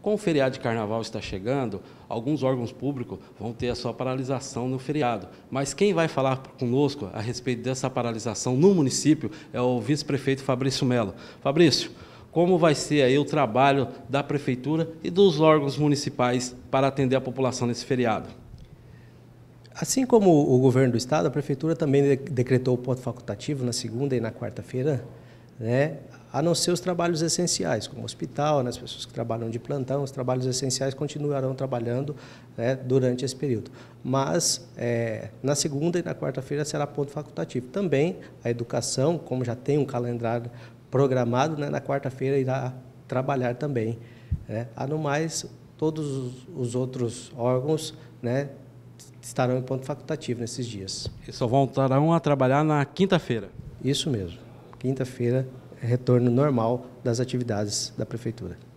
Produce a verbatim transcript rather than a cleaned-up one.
Com o feriado de carnaval está chegando, alguns órgãos públicos vão ter a sua paralisação no feriado. Mas quem vai falar conosco a respeito dessa paralisação no município é o vice-prefeito Fabrício Melo. Fabrício, como vai ser aí o trabalho da prefeitura e dos órgãos municipais para atender a população nesse feriado? Assim como o governo do estado, a prefeitura também decretou o ponto facultativo na segunda e na quarta-feira, né, a não ser os trabalhos essenciais, como hospital, né, as pessoas que trabalham de plantão, os trabalhos essenciais continuarão trabalhando, né, durante esse período. Mas, é, na segunda e na quarta-feira será ponto facultativo. Também a educação, como já tem um calendário programado, né, na quarta-feira irá trabalhar também, né. A no mais, todos os outros órgãos, né, estarão em ponto facultativo nesses dias. E só voltarão a trabalhar na quinta-feira? Isso mesmo. Quinta-feira, retorno normal das atividades da prefeitura.